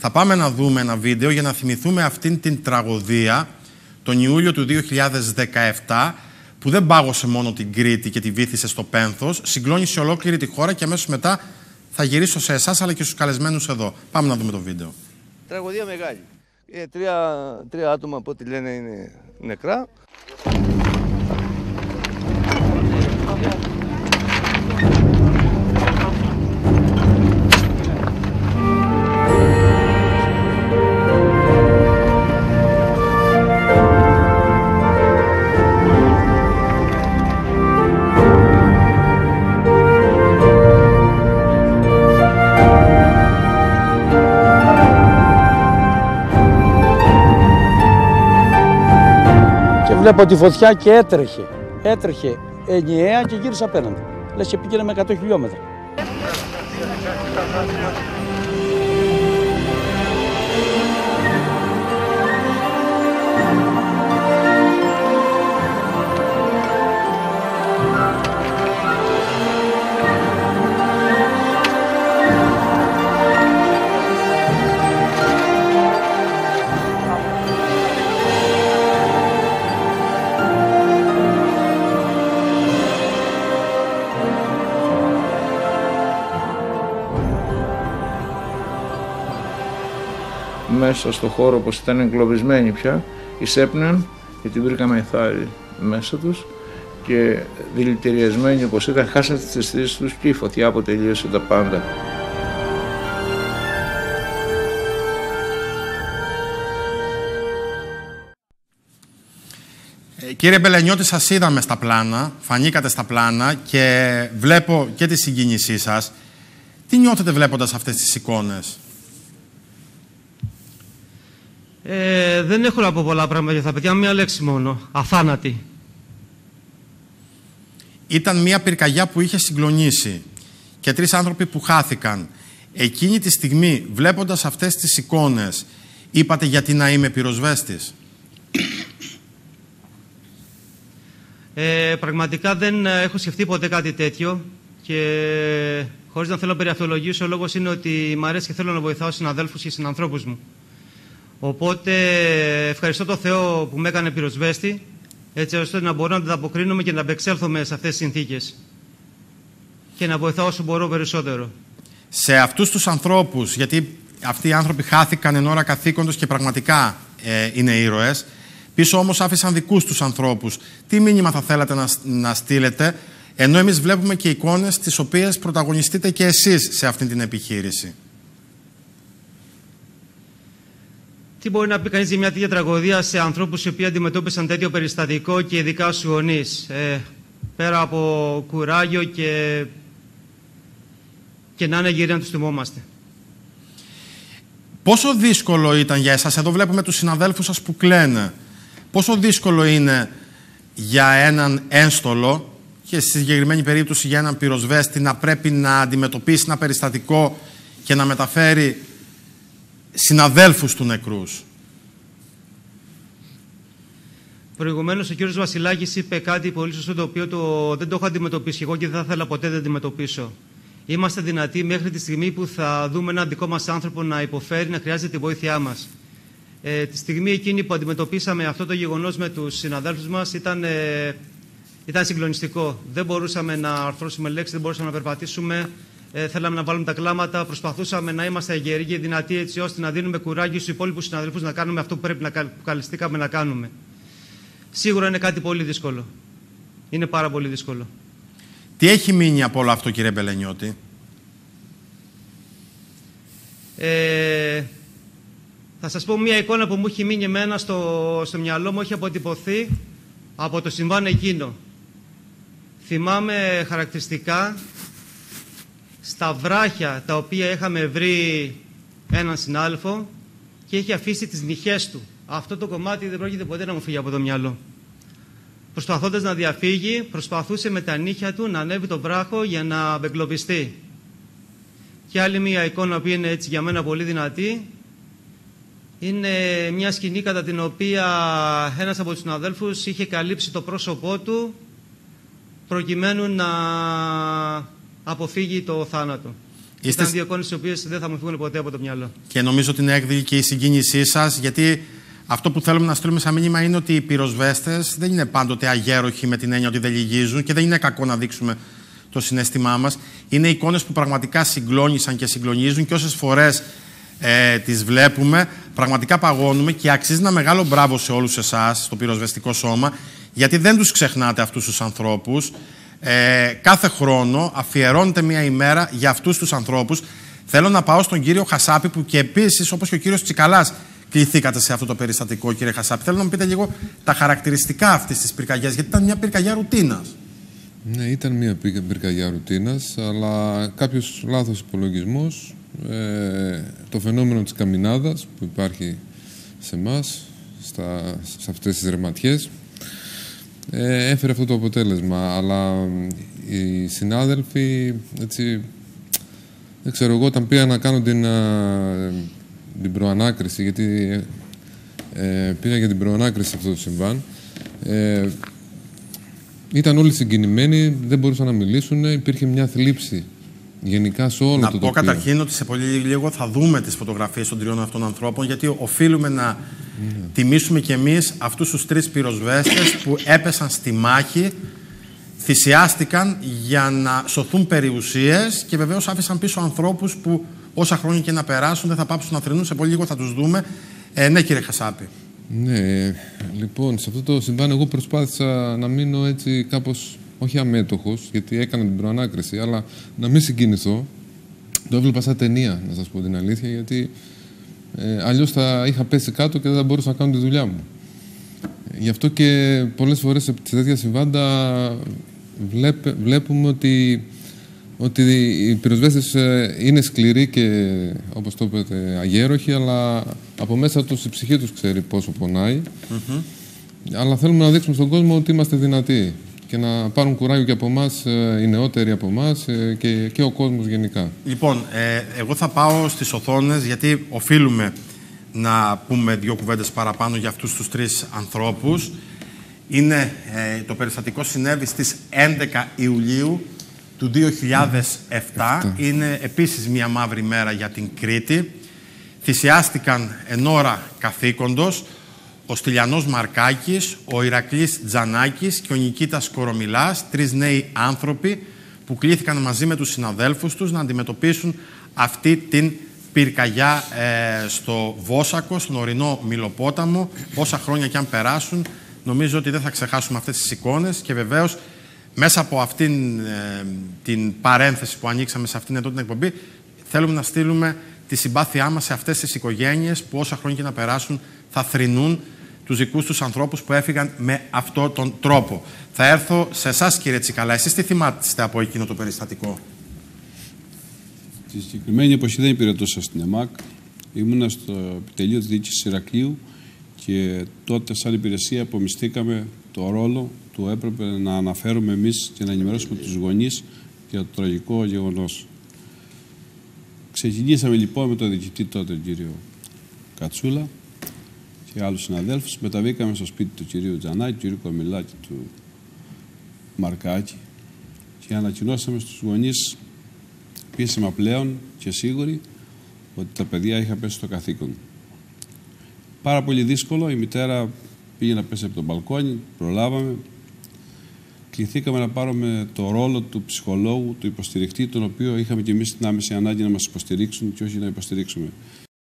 Θα πάμε να δούμε ένα βίντεο για να θυμηθούμε αυτήν την τραγωδία τον Ιούλιο του 2017 που δεν πάγωσε μόνο την Κρήτη και τη βύθισε στο πένθος, συγκλώνησε ολόκληρη τη χώρα και αμέσως μετά θα γυρίσω σε εσάς αλλά και στους καλεσμένους εδώ. Πάμε να δούμε το βίντεο. Τραγωδία μεγάλη. Τρία άτομα από ό,τι λένε είναι νεκρά. Βλέπω τη φωτιά και έτρεχε ενιαία και γύρισε απέναντι. Λες και πήγαινε με 100 χιλιόμετρα. Μέσα στο χώρο, όπως ήταν εγκλωβισμένοι πια, εισέπνεαν και την βρήκαμε θάρη μέσα τους και δηλητηριασμένοι όπως ήταν, χάσαν τις αισθήσεις τους και η φωτιά αποτελείωσε τα πάντα. Κύριε Μπελενιώτη, σας είδαμε στα πλάνα, φανήκατε στα πλάνα και βλέπω και τη συγκίνησή σας. Τι νιώθετε βλέποντας αυτές τις εικόνες? Δεν έχω να πω πολλά πράγματα για τα παιδιά, μία λέξη μόνο. Αθάνατη. Ήταν μια πυρκαγιά που είχε συγκλονίσει και 3 άνθρωποι που χάθηκαν. Εκείνη τη στιγμή, βλέποντας αυτές τις εικόνες, είπατε γιατί να είμαι πυροσβέστης? Πραγματικά δεν έχω σκεφτεί ποτέ κάτι τέτοιο και χωρίς να θέλω να περιαυτολογήσω, ο λόγος είναι ότι μου αρέσει και θέλω να βοηθάω συναδέλφους και συνανθρώπους μου. Οπότε ευχαριστώ τον Θεό που με έκανε πυροσβέστη, έτσι ώστε να μπορώ να ανταποκρίνομαι και να απεξέλθω σε αυτές τις συνθήκες και να βοηθάω όσο μπορώ περισσότερο. Σε αυτούς τους ανθρώπους, γιατί αυτοί οι άνθρωποι χάθηκαν εν ώρα καθήκοντος και πραγματικά είναι ήρωες, πίσω όμως άφησαν δικούς τους ανθρώπους. Τι μήνυμα θα θέλατε να στείλετε, ενώ εμείς βλέπουμε και εικόνες τις οποίες πρωταγωνιστείτε και εσείς σε αυτή την επιχείρηση? Τι μπορεί να πει κανείς για μια τέτοια τραγωδία σε ανθρώπους οι οποίοι αντιμετώπισαν τέτοιο περιστατικό και ειδικά στους γονείς? Πέρα από κουράγιο και να είναι γύρι να τους θυμόμαστε. Πόσο δύσκολο ήταν για εσάς, εδώ βλέπουμε τους συναδέλφους σας που κλαίνε, πόσο δύσκολο είναι για έναν ένστολο και στη συγκεκριμένη περίπτωση για έναν πυροσβέστη να πρέπει να αντιμετωπίσει ένα περιστατικό και να μεταφέρει συναδέλφους του νεκρούς? Προηγουμένως ο κύριος Βασιλάκης είπε κάτι πολύ σωστό, το οποίο δεν το έχω αντιμετωπίσει εγώ και δεν θα ήθελα ποτέ να αντιμετωπίσω. Είμαστε δυνατοί μέχρι τη στιγμή που θα δούμε έναν δικό μας άνθρωπο να υποφέρει, να χρειάζεται τη βοήθειά μας. Τη στιγμή εκείνη που αντιμετωπίσαμε αυτό το γεγονός με τους συναδέλφους μας ήταν συγκλονιστικό. Δεν μπορούσαμε να αρθρώσουμε λέξεις, δεν μπορούσαμε να περπατήσουμε. Θέλαμε να βάλουμε τα κλάματα, προσπαθούσαμε να είμαστε γεροί και δυνατοί έτσι ώστε να δίνουμε κουράγιο στους υπόλοιπους συναδέλφους να κάνουμε αυτό που που καλεστήκαμε να κάνουμε. Σίγουρα είναι κάτι πολύ δύσκολο. Είναι πάρα πολύ δύσκολο. Τι έχει μείνει από όλο αυτό, κύριε Μπελενιώτη? Θα σας πω μια εικόνα που μου έχει μείνει εμένα στο μυαλό μου, έχει αποτυπωθεί από το συμβάν εκείνο. Θυμάμαι χαρακτηριστικά στα βράχια τα οποία είχαμε βρει έναν συνάδελφο και είχε αφήσει τις νυχές του. Αυτό το κομμάτι δεν πρόκειται ποτέ να μου φύγει από το μυαλό. Προσπαθώντας να διαφύγει, προσπαθούσε με τα νύχια του να ανέβει το βράχο για να απεγκλωβιστεί. Και άλλη μια εικόνα που είναι έτσι για μένα πολύ δυνατή είναι μια σκηνή κατά την οποία ένας από τους συναδέλφους είχε καλύψει το πρόσωπό του προκειμένου να αποφύγει το θάνατο. Ήταν δύο εικόνες τις οποίες δεν θα μου φύγουν ποτέ από το μυαλό. Και νομίζω ότι είναι έκδηλη και η συγκίνησή σας, γιατί αυτό που θέλουμε να στείλουμε σαν μήνυμα είναι ότι οι πυροσβέστες δεν είναι πάντοτε αγέροχοι με την έννοια ότι δεν λυγίζουν και δεν είναι κακό να δείξουμε το συναίσθημά μας. Είναι εικόνες που πραγματικά συγκλώνησαν και συγκλονίζουν και όσες φορές τις βλέπουμε, πραγματικά παγώνουμε και αξίζει ένα μεγάλο μπράβο σε όλους εσάς, στο πυροσβεστικό σώμα, γιατί δεν τους ξεχνάτε αυτούς τους ανθρώπους. Κάθε χρόνο αφιερώνεται μια ημέρα για αυτούς τους ανθρώπους. Θέλω να πάω στον κύριο Χασάπη, που και επίσης, όπως και ο κύριος Τσικαλάς, κληθήκατε σε αυτό το περιστατικό, κύριε Χασάπη. Θέλω να μου πείτε λίγο τα χαρακτηριστικά αυτής της πυρκαγιάς, γιατί ήταν μια πυρκαγιά ρουτίνας. Ναι, ήταν μια πυρκαγιά ρουτίνας, αλλά κάποιος λάθος υπολογισμός, το φαινόμενο της καμινάδας που υπάρχει σε εμάς, σε αυτές τις ρεματιές, έφερε αυτό το αποτέλεσμα. Αλλά οι συνάδελφοι, έτσι, δεν ξέρω εγώ, όταν πήγα να κάνω την προανάκριση, γιατί πήγα για την προανάκριση αυτό το συμβάν, ήταν όλοι συγκινημένοι, δεν μπορούσαν να μιλήσουν, υπήρχε μια θλίψη γενικά σε όλο το τοπίο. Να πω καταρχήν ότι σε πολύ λίγο θα δούμε τις φωτογραφίες των τριών αυτών ανθρώπων, γιατί οφείλουμε να τιμήσουμε κι εμείς αυτούς τους τρεις πυροσβέστες που έπεσαν στη μάχη, θυσιάστηκαν για να σωθούν περιουσίες και βεβαίως άφησαν πίσω ανθρώπους που όσα χρόνια και να περάσουν δεν θα πάψουν να θρηνούν. Σε πολύ λίγο θα τους δούμε. Ναι, κύριε Χασάπη. Ναι, λοιπόν, σε αυτό το συμβάν εγώ προσπάθησα να μείνω έτσι κάπως, όχι αμέτωχος, γιατί έκανα την προανάκριση, αλλά να μην συγκινηθώ. Το έβλεπα σαν ταινία, να σας πω την αλήθεια, γιατί αλλιώς θα είχα πέσει κάτω και δεν θα μπορούσα να κάνω τη δουλειά μου. Γι' αυτό και πολλές φορές σε τέτοια συμβάντα βλέπουμε ότι οι πυροσβέστες είναι σκληροί και, όπως το είπατε, αγέροχοι, αλλά από μέσα τους η ψυχή τους ξέρει πόσο πονάει. Αλλά θέλουμε να δείξουμε στον κόσμο ότι είμαστε δυνατοί και να πάρουν κουράγιο και από εμάς, οι νεότεροι από εμάς και ο κόσμος γενικά. Λοιπόν, εγώ θα πάω στις οθόνες, γιατί οφείλουμε να πούμε δύο κουβέντες παραπάνω για αυτούς τους τρεις ανθρώπους. Το περιστατικό συνέβη στις 11 Ιουλίου του 2007. Είναι επίσης μια μαύρη μέρα για την Κρήτη. Θυσιάστηκαν εν ώρα καθήκοντος ο Στυλιανός Μαρκάκης, ο Ηρακλής Τζανάκης και ο Νικήτας Κορομιλάς, τρεις νέοι άνθρωποι που κλήθηκαν μαζί με τους συναδέλφους τους να αντιμετωπίσουν αυτή την πυρκαγιά στο Βόσακο, στον ορεινό Μυλοπόταμο. Όσα χρόνια και αν περάσουν, νομίζω ότι δεν θα ξεχάσουμε αυτές τις εικόνες και βεβαίως μέσα από αυτήν την παρένθεση που ανοίξαμε σε αυτήν εδώ την εκπομπή, θέλουμε να στείλουμε τη συμπάθειά μας σε αυτές τις οικογένειες που όσα χρόνια και να περάσουν θα θρηνούν τους δικούς τους ανθρώπους που έφυγαν με αυτόν τον τρόπο. Θα έρθω σε εσάς, κύριε Τσικαλά. Εσείς τι θυμάστε από εκείνο το περιστατικό? Τη συγκεκριμένη εποχή δεν υπηρετούσα στην ΕΜΑΚ. Ήμουνα στο επιτελείο της διοίκησης Ηρακλείου και τότε σαν υπηρεσία απομισθήκαμε το ρόλο του έπρεπε να αναφέρουμε εμείς και να ενημερώσουμε τους γονείς για το τραγικό γεγονός. Ξεκινήσαμε λοιπόν με τον διοικητή τότε, τον κύριο Κατσούλα και άλλους συναδέλφους. Μεταβήκαμε στο σπίτι του κυρίου Τζανάκη, του κυρίου Κορομιλάκη, του Μαρκάκη και ανακοινώσαμε στους γονείς επίσημα πλέον και σίγουροι ότι τα παιδιά είχαν πέσει στο καθήκον. Πάρα πολύ δύσκολο, η μητέρα πήγε να πέσει από τον μπαλκόνι, προλάβαμε. Κληθήκαμε να πάρουμε το ρόλο του ψυχολόγου, του υποστηρικτή, τον οποίο είχαμε και εμείς την άμεση ανάγκη να μας υποστηρίξουν και όχι να υποστηρίξουμε